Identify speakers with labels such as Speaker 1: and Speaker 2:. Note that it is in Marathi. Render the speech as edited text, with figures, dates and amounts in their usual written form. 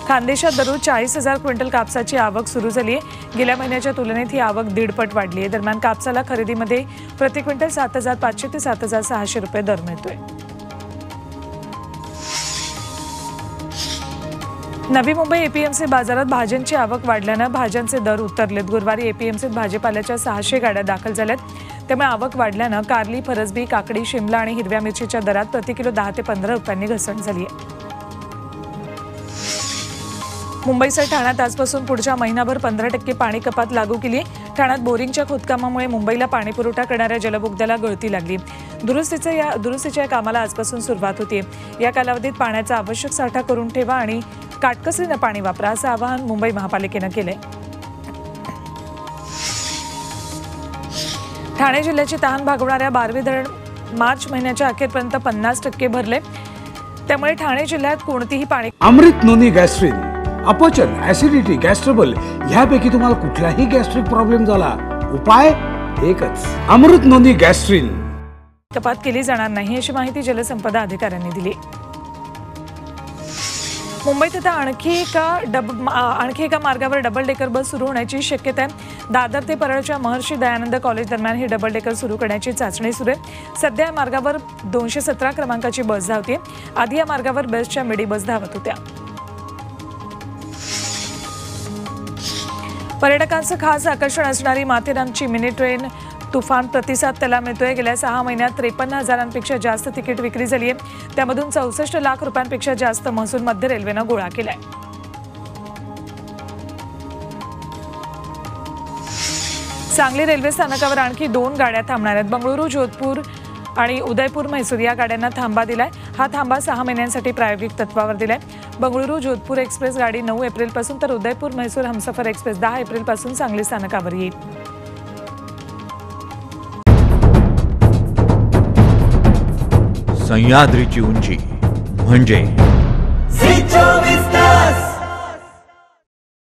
Speaker 1: खानदेशात दररोज 40,000 क्विंटल कापसाची आवक सुरू झाली आहे। गेल्या महिन्याच्या तुलनेत ही आवक दीडपट वाढली आहे। दरम्यान कापसाला खरेदीमध्ये प्रति क्विंटल 7,500 ते 7,600 रुपये दर मिळतोय। नवी मुंबई एपीएमसी बाजारात भाज्यांची आवक वाढल्यानं भाज्यांचे दर उतरलेत। गुरुवारी एपीएमसीत भाजीपाल्याच्या 600 गाड्या दाखल झाल्यात। त्यामुळे आवक वाढल्यानं कारली, फरसबी, काकडी, शिमला आणि हिरव्या मिरचीच्या दरात प्रति किलो 10 ते 15 रुपयांनी घसरण झाली आहे। मुंबईसह ठाण्यात आजपासून पुढच्या महिनाभर 15% पाणी कपात लागू केली आहे। ठाण्यात बोरिंगच्या खोदकामामुळे मुंबईला पाणीपुरवठा करणाऱ्या जलबोगद्याला गळती लागली। दुरुस्तीच्या कामाला आजपासून सुरुवात होती। या कालावधीत पाण्याचा आवश्यक साठा करून ठेवा आणि काटकसरीनं पाणी वापरा असं आवाहन मुंबई महापालिकेनं केलंय। ठाणे जिल्ह्याची तहान भागवणाऱ्या बारवी धरण मार्च महिन्याच्या अखेरपर्यंत 50% भरले। त्यामुळे ठाणे जिल्ह्यात कोणतीही पाणी
Speaker 2: अमृत नोनी गॅस्ट्रिन, अपचन, ऍसिडिटी, गॅस्ट्रबल ह्यापैकी तुम्हाला कुठलाही गॅस्ट्रिक प्रॉब्लेम झाला, उपाय एकच, अमृत नोनी गॅस्ट्रिन।
Speaker 1: कपात केली जाणार नाही अशी माहिती जलसंपदा अधिकाऱ्यांनी दिली। मुंबईत आता आणखी एका मार्गावर डबल डेकर बस सुरू होण्याची शक्यता आहे। दादर ते परळच्या महर्षी दयानंद कॉलेज दरम्यान ही डबल डेकर सुरू करण्याची चाचणी सुरू आहे। सध्या या मार्गावर 217 क्रमांकाची बस धावते। आधी या मार्गावर बेस्टच्या मिडी बस धावत होत्या। पर्यटकांचं खास आकर्षण असणारी माथेरानची मिनी ट्रेन तुफान प्रतिसाद त्याला मिळतोय। गेल्या 6 महिन्यात 53,000पेक्षा जास्त तिकीट विक्री झाली आहे। त्यामधून 64 लाख रुपयांपेक्षा जास्त महसूल मध्य रेल्वेनं गोळा केलाय। सांगली रेल्वे स्थानकावर आणखी 2 गाड्या थांबणार आहेत। बंगळुरू, जोधपूर आणि उदयपूर म्हैसूर या गाड्यांना थांबा दिलाय। हा थांबा 6 महिन्यांसाठी प्रायोगिक तत्वावर दिलाय। बंगळुरू जोधपूर एक्सप्रेस गाडी 9 एप्रिलपासून तर उदयपूर म्हैसूर हमसफर एक्सप्रेस 10 एप्रिलपासून सांगली स्थानकावर येईल।
Speaker 3: सह्याद्रीची उंची म्हणजे